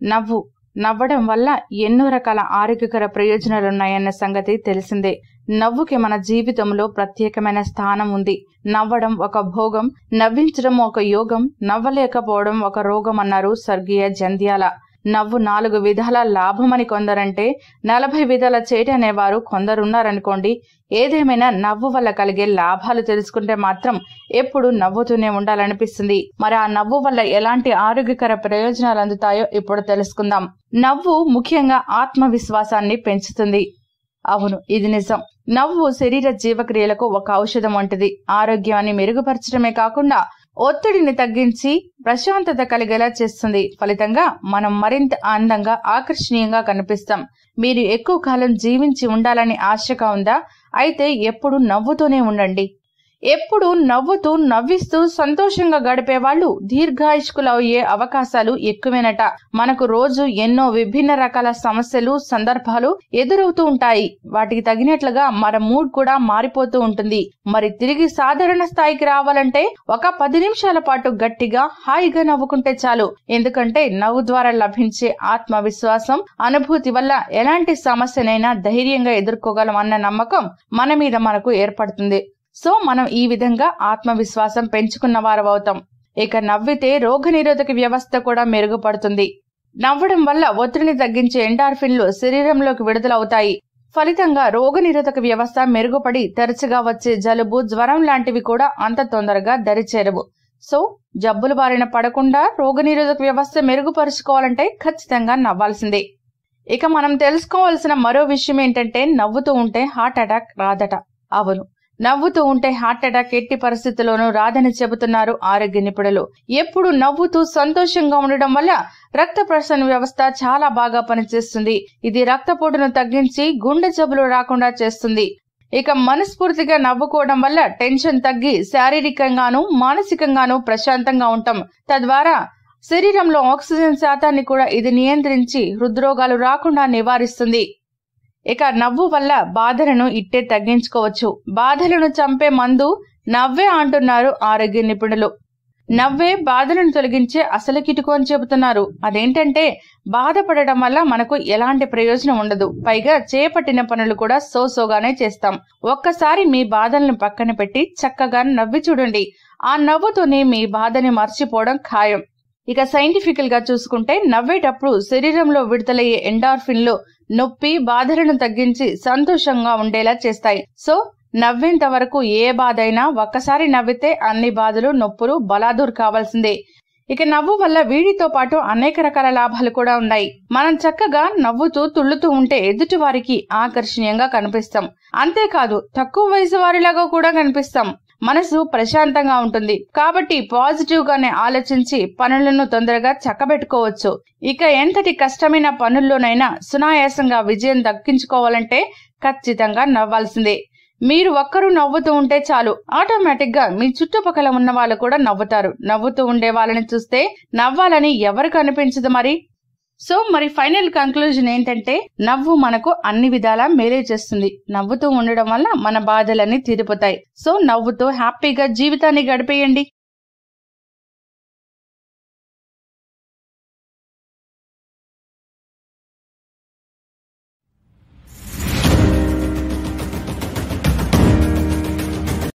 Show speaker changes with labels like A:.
A: నవ్వడం వల్ల ఎన్నో రకాల ఆరోగ్యకర ప్రయోజనాలున్నాయన్న సంగతి తెలిసిందే. నవ్వుకి మన జీవితంలో ప్రత్యేకమైన స్థానం ఉంది. నవ్వడం ఒక భోగం, నవ్వించడం ఒక యోగం, నవ్వలేకపోవడం ఒక రోగం అన్నారు స్వర్గీయ జంధ్యాల. నవ్వు 4 విధాల లాభమని కొందరంటే 40 విధాల చేటు అనేవారు కొందరున్నారనుకోండి. ఏదేమైనా నవ్వు వల్ల కలిగే లాభాలు తెలుసుకుంటే మాత్రం ఎప్పుడు నవ్వుతూనే ఉండాలనిపిస్తుంది. మరి ఆ నవ్వు వల్ల ఎలాంటి ఆరోగ్యకర ప్రయోజనాలు అందుతాయో ఇప్పుడు తెలుసుకుందాం. నవ్వు ముఖ్యంగా ఆత్మవిశ్వాసాన్ని పెంచుతుంది. అవును, ఇది నిజం. నవ్వు శరీర జీవక్రియలకు ఒక ఔషధం వంటిది. ఆరోగ్యాన్ని మెరుగుపరచడమే కాకుండా ఒత్తిడిని తగ్గించి ప్రశాంతత కలిగేలా చేస్తుంది. ఫలితంగా మనం మరింత అందంగా, ఆకర్షణీయంగా కనిపిస్తాం. మీరు ఎక్కువ కాలం జీవించి ఉండాలని ఆశగా ఉందా? అయితే ఎప్పుడు నవ్వుతూనే ఉండండి. ఎప్పుడు నవ్వుతూ నవ్విస్తూ సంతోషంగా గడిపే వాళ్ళు దీర్ఘాయుష్కులయ్యే అవకాశాలు ఎక్కువేనట. మనకు రోజు ఎన్నో విభిన్న రకాల సమస్యలు, సందర్భాలు ఎదురవుతూ ఉంటాయి. వాటికి తగినట్లుగా మన మూడ్ కూడా మారిపోతూ ఉంటుంది. మరి తిరిగి సాధారణ స్థాయికి రావాలంటే ఒక 10 నిమిషాల పాటు గట్టిగా, హాయిగా నవ్వుకుంటే చాలు. ఎందుకంటే నవ్వు ద్వారా లభించే ఆత్మవిశ్వాసం, అనుభూతి వల్ల ఎలాంటి సమస్యనైనా ధైర్యంగా ఎదుర్కోగలం అన్న నమ్మకం మన మీద మనకు ఏర్పడుతుంది. సో మనం ఈ విధంగా ఆత్మవిశ్వాసం పెంచుకున్న వారు అవుతాం. ఇక నవ్వితే రోగనిరోధక వ్యవస్థ కూడా మెరుగుపడుతుంది. నవ్వడం వల్ల ఒత్తిడిని తగ్గించే ఎండార్ఫిన్లు శరీరంలోకి విడుదలవుతాయి. ఫలితంగా రోగనిరోధక వ్యవస్థ మెరుగుపడి తరచుగా వచ్చే జలుబు, జ్వరం లాంటివి కూడా అంత తొందరగా దరిచేరవు. సో జబ్బుల బారిన పడకుండా రోగనిరోధక వ్యవస్థ మెరుగుపరుచుకోవాలంటే ఖచ్చితంగా నవ్వాల్సిందే. ఇక మనం తెలుసుకోవాల్సిన మరో విషయం ఏంటంటే నవ్వుతూ ఉంటే హార్ట్ అటాక్ రాదట. అవును, నవ్వుతూ ఉంటే హార్ట్ అటాక్ ఎట్టి పరిస్థితుల్లోనూ రాదని చెబుతున్నారు ఆరోగ్య నిపుణులు. ఎప్పుడు నవ్వుతూ సంతోషంగా ఉండడం వల్ల రక్త ప్రసరణ వ్యవస్థ చాలా బాగా పనిచేస్తుంది. ఇది రక్తపోటును తగ్గించి గుండె జబ్బులు రాకుండా చేస్తుంది. ఇక మనస్ఫూర్తిగా నవ్వుకోవడం వల్ల టెన్షన్ తగ్గి శారీరకంగానూ మానసికంగానూ ప్రశాంతంగా ఉంటాం. తద్వారా శరీరంలో ఆక్సిజన్ శాతాన్ని కూడా ఇది నియంత్రించి హృద్రోగాలు రాకుండా నివారిస్తుంది. ఇక నవ్వు వల్ల బాధలను ఇట్టే తగ్గించుకోవచ్చు. బాధలను చంపే మందు నవ్వే అంటున్నారు ఆరోగ్య నిపుణులు. నవ్వే బాధలను తొలగించే అసలు కిటుకు అని చెబుతున్నారు. అదేంటంటే బాధపడటం వల్ల మనకు ఎలాంటి ప్రయోజనం ఉండదు. పైగా చేపట్టిన పనులు కూడా సోసోగానే చేస్తాం. ఒక్కసారి మీ బాధలను పక్కన పెట్టి చక్కగా నవ్వి చూడండి. ఆ నవ్వుతోనే మీ బాధని మర్చిపోవడం ఖాయం. ఇక సైంటిఫికల్ గా చూసుకుంటే నవ్వేటప్పుడు శరీరంలో విడుదలయ్యే ఎండార్ఫిన్లు నొప్పి, బాధలను తగ్గించి సంతోషంగా ఉండేలా చేస్తాయి. సో నవ్వేంత వరకు ఏ బాధ అయినా ఒక్కసారి నవ్వితే అన్ని బాధలు, నొప్పులు బలాదూర్ కావాల్సిందే. ఇక నవ్వు వల్ల వీడితో పాటు అనేక రకాల లాభాలు కూడా ఉన్నాయి. మనం చక్కగా నవ్వుతూ తుళ్ళుతూ ఉంటే ఎదుటి వారికి ఆకర్షణీయంగా కనిపిస్తాం. అంతేకాదు తక్కువ వయసు వారిలాగా కూడా కనిపిస్తాం. మనసు ప్రశాంతంగా ఉంటుంది. కాబట్టి పాజిటివ్ గానే ఆలోచించి పనులను తొందరగా చక్కబెట్టుకోవచ్చు. ఇక ఎంతటి కష్టమైన పనుల్లోనైనా సునాయాసంగా విజయం దక్కించుకోవాలంటే ఖచ్చితంగా నవ్వాల్సిందే. మీరు ఒక్కరూ నవ్వుతూ ఉంటే చాలు, ఆటోమేటిక్ గా మీ చుట్టుపక్కల ఉన్న వాళ్ళు కూడా నవ్వుతారు. నవ్వుతూ ఉండే వాళ్ళని చూస్తే నవ్వాలని ఎవరికి అనిపించదు మరి. సో మరి ఫైనల్ కంక్లూజన్ ఏంటంటే నవ్వు మనకు అన్ని విధాలా మేలే చేస్తుంది. నవ్వుతూ ఉండడం వల్ల మన బాధలన్నీ తీరిపోతాయి. సో నవ్వుతూ హ్యాపీగా జీవితాన్ని గడిపేయండి.